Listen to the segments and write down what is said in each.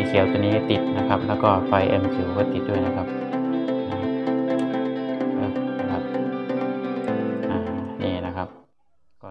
เขียวตัวนี้ติดนะครับแล้วก็ไฟ MQ ก็ติดด้วยนะครับนี่นะครับก็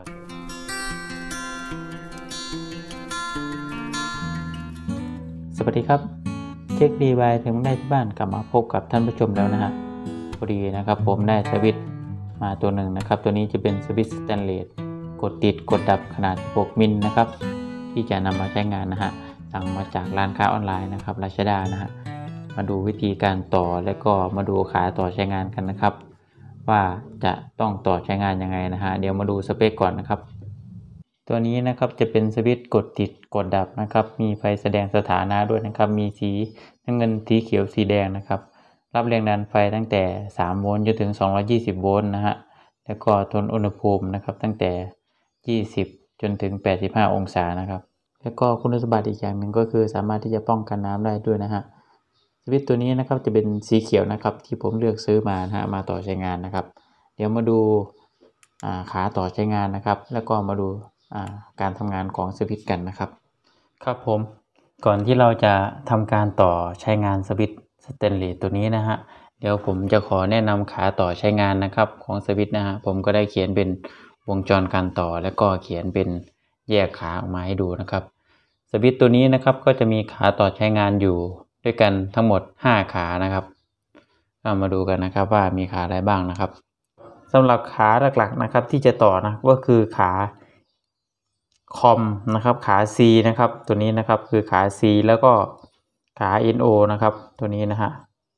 สวัสดีครับเช็คดีบายถึงได้ที่บ้านกลับมาพบกับท่านผู้ชมแล้วนะฮะพอดีนะครับผมได้สวิตช์มาตัวหนึ่งนะครับตัวนี้จะเป็นสวิตช์สแตนเลสกดติดกดดับขนาด6มิลนะครับที่จะนำมาใช้งานนะฮะสั่งมาจากร้านค้าออนไลน์นะครับ Lazada นะฮะมาดูวิธีการต่อและก็มาดูขาต่อใช้งานกันนะครับว่าจะต้องต่อใช้งานยังไงนะฮะเดี๋ยวมาดูสเปคก่อนนะครับตัวนี้นะครับจะเป็นสวิตช์กดติดกดดับนะครับมีไฟแสดงสถานะด้วยนะครับมีสีน้ำเงินสีเขียวสีแดงนะครับรับแรงดันไฟตั้งแต่3โวลต์จนถึง220โวลต์นะฮะแล้วก็ทนอุณหภูมินะครับตั้งแต่20จนถึง85องศานะครับแล้วก็คุณสมบัติอีกอย่างหนึ่งก็คือสามารถที่จะป้องกันน้ำได้ด้วยนะฮะสวิตช์ตัวนี้นะครับจะเป็นสีเขียวนะครับที่ผมเลือกซื้อมานะฮะมาต่อใช้งานนะครับเดี๋ยวมาดูขาต่อใช้งานนะครับแล้วก็มาดูการทำงานของสวิตช์กันนะครับครับผมก่อนที่เราจะทำการต่อใช้งานสวิตช์สแตนเลสตัวนี้นะฮะเดี๋ยวผมจะขอแนะนำขาต่อใช้งานนะครับของสวิตช์นะฮะผมก็ได้เขียนเป็นวงจรการต่อแล้วก็เขียนเป็นแยกขาออกมาให้ดูนะครับสวิตช์ตัวนี้นะครับก็จะมีขาต่อใช้งานอยู่ด้วยกันทั้งหมด5ขานะครับมาดูกันนะครับว่ามีขาอะไรบ้างนะครับสำหรับขาหลักๆนะครับที่จะต่อนะก็คือขาคอมนะครับขา C นะครับตัวนี้นะครับคือขา C แล้วก็ขา NO นะครับตัวนี้นะฮะ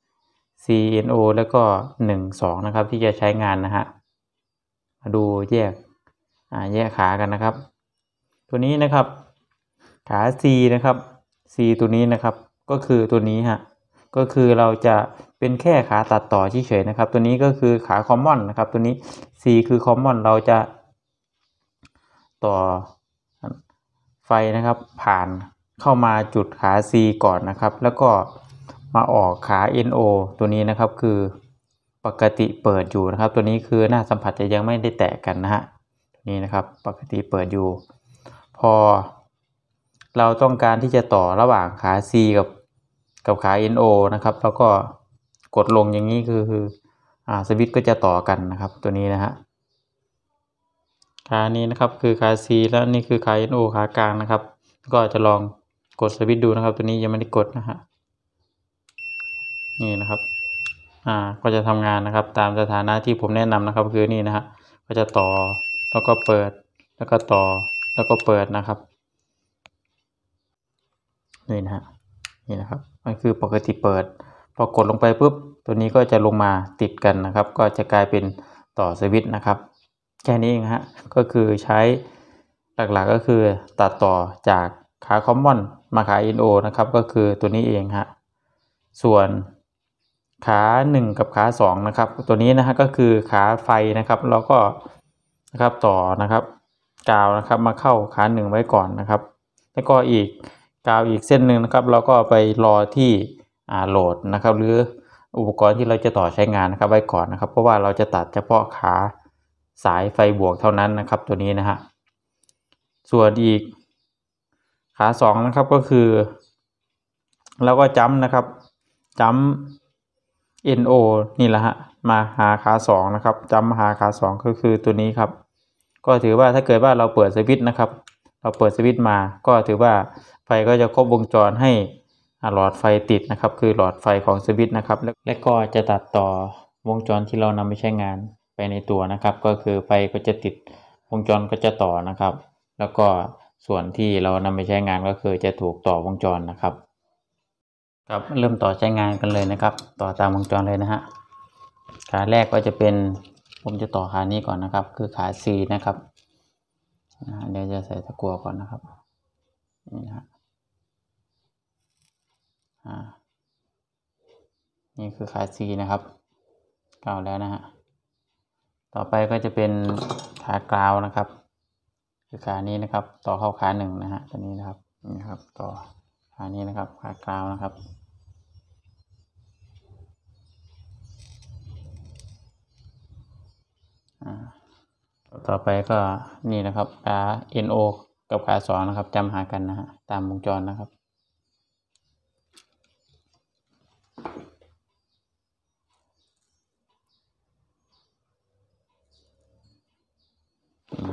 CNO แล้วก็1 2นะครับที่จะใช้งานนะฮะมาดูแยกขากันนะครับตัวนี้นะครับขา C นะครับ C ตัวนี้นะครับก็คือตัวนี้ฮะก็คือเราจะเป็นแค่ขาตัดต่อเฉยๆนะครับตัวนี้ก็คือขาคอมมอนนะครับตัวนี้ C คือคอมมอนเราจะต่อไฟนะครับผ่านเข้ามาจุดขา C ก่อนนะครับแล้วก็มาออกขา NO ตัวนี้นะครับคือปกติเปิดอยู่นะครับตัวนี้คือหน้าสัมผัสจะยังไม่ได้แตะกันนะฮะนี่นะครับปกติเปิดอยู่พอเราต้องการที่จะต่อระหว่างขา C กับขา NO นะครับแล้วก็กดลงอย่างนี้คือสวิตช์ก็จะต่อกันนะครับตัวนี้นะฮะขานี้นะครับคือขา C แล้วนี่คือขา NO ขากลางนะครับก็จะลองกดสวิตช์ดูนะครับตัวนี้ยังไม่ได้กดนะฮะนี่นะครับก็จะทำงานนะครับตามสถานะที่ผมแนะนำนะครับคือนี่นะฮะก็จะต่อแล้วก็เปิดแล้วก็ต่อแล้วก็เปิดนะครับนี่นะฮะนี่นะครับมันคือปกติเปิดพอกดลงไปปุ๊บตัวนี้ก็จะลงมาติดกันนะครับก็จะกลายเป็นต่อสวิตช์นะครับแค่นี้เองฮะก็คือใช้หลักๆก็คือตัดต่อจากขาคอมมอนมาขา NO นะครับก็คือตัวนี้เองฮะส่วนขา1กับขา2นะครับตัวนี้นะฮะก็คือขาไฟนะครับแล้วก็นะครับต่อนะครับกาวนะครับมาเข้าขา1ไว้ก่อนนะครับแล้วก็อีกกาวอีกเส้นหนึ่งนะครับเราก็ไปรอที่โหลดนะครับหรืออุปกรณ์ที่เราจะต่อใช้งานนะครับไว้ก่อนนะครับเพราะว่าเราจะตัดเฉพาะขาสายไฟบวกเท่านั้นนะครับตัวนี้นะฮะส่วนอีกขา2นะครับก็คือเราก็จัมนะครับจัม NO นี่แหละฮะมาหาขา2นะครับจัมหาขา2ก็คือตัวนี้ครับก็ถือว่าถ้าเกิดว่าเราเปิดสวิตช์นะครับเราเปิดสวิตช์มาก็ถือว่าไฟก็จะครบวงจรให้หลอดไฟติดนะครับคือหลอดไฟของสวิตช์นะครับและก็จะตัดต่อวงจรที่เรานำไปใช้งานไปในตัวนะครับก็คือไฟก็จะติดวงจรก็จะต่อนะครับแล้วก็ส่วนที่เรานำไปใช้งานก็คือจะถูกต่อวงจรนะครับครับเริ่มต่อใช้งานกันเลยนะครับต่อตามวงจรเลยนะฮะขาแรกก็จะเป็นผมจะต่อขานี้ก่อนนะครับคือขา C นะครับเดี๋ยวจะใส่ตะกั่วก่อนนะครับนี่นะฮะนี่คือขา C นะครับกาวแล้วนะฮะต่อไปก็จะเป็นขากราวนะครับคือขานี้นะครับต่อเข้าขา1นะฮะตัวนี้นะครับนี่ครับต่อขานี้นะครับขากราวนะครับต่อไปก็นี่นะครับขา NO กับขา2นะครับจำหากันนะฮะตามวงจรนะครับ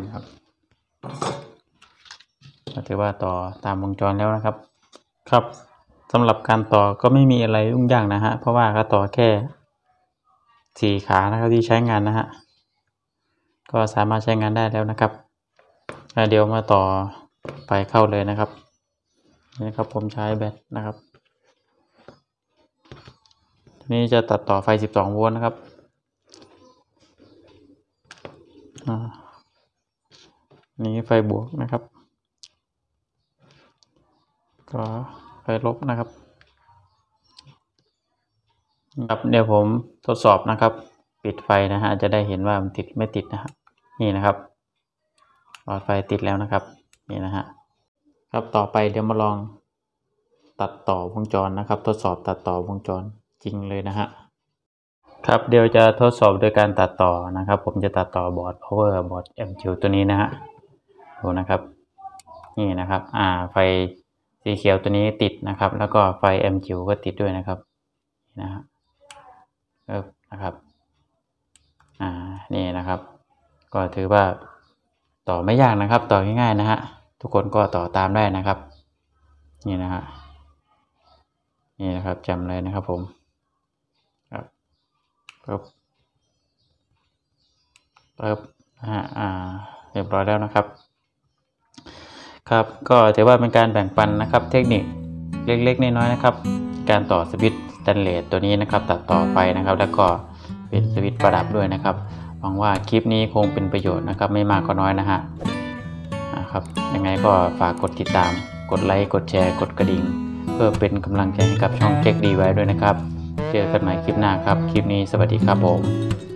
ครับก็ถือว่าต่อตามวงจรแล้วนะครับครับสำหรับการต่อก็ไม่มีอะไรยุ่งยากนะฮะเพราะว่าก็ต่อแค่4ขานะครับที่ใช้งานนะฮะก็สามารถใช้งานได้แล้วนะครับเดี๋ยวมาต่อไฟเข้าเลยนะครับนี่ครับผมใช้แบตนะครับทีนี้จะตัดต่อไฟ12โวลต์นะครับนี่ไฟบวกนะครับก็ไฟลบนะครับเดี๋ยวผมทดสอบนะครับปิดไฟนะฮะจะได้เห็นว่ามันติดไม่ติดนะฮะนี่นะครับหลอดไฟติดแล้วนะครับนี่นะฮะครับต่อไปเดี๋ยวมาลองตัดต่อวงจรนะครับทดสอบตัดต่อวงจรจริงเลยนะฮะครับเดี๋ยวจะทดสอบโดยการตัดต่อนะครับผมจะตัดต่อบอร์ด power บอร์ด MQ ตัวนี้นะฮะดูนะครับนี่นะครับไฟสีเขียวตัวนี้ติดนะครับแล้วก็ไฟ MQ ก็ติดด้วยนะครับนะฮะนะครับนี่นะครับก็ถือว่าต่อไม่ยากนะครับต่อง่ายๆนะฮะทุกคนก็ต่อตามได้นะครับนี่นะฮะนี่นะครับจำเลยนะครับผมครับปึ๊บนะฮะเรียบร้อยแล้วนะครับครับก็ถือว่าเป็นการแบ่งปันนะครับเทคนิคเล็กๆน้อยๆนะครับการต่อสวิตช์สแตนเลสตัวนี้นะครับตัดต่อไฟนะครับแล้วก็เป็นสวิตช์ประดับด้วยนะครับหวังว่าคลิปนี้คงเป็นประโยชน์นะครับไม่มากก็น้อยนะฮะครับยังไงก็ฝากกดติดตามกดไลค์กดแชร์กดกระดิ่งเพื่อเป็นกำลังใจให้กับช่องเทคดีไว้ด้วยนะครับเจอกันใหม่คลิปหน้าครับคลิปนี้สวัสดีครับผม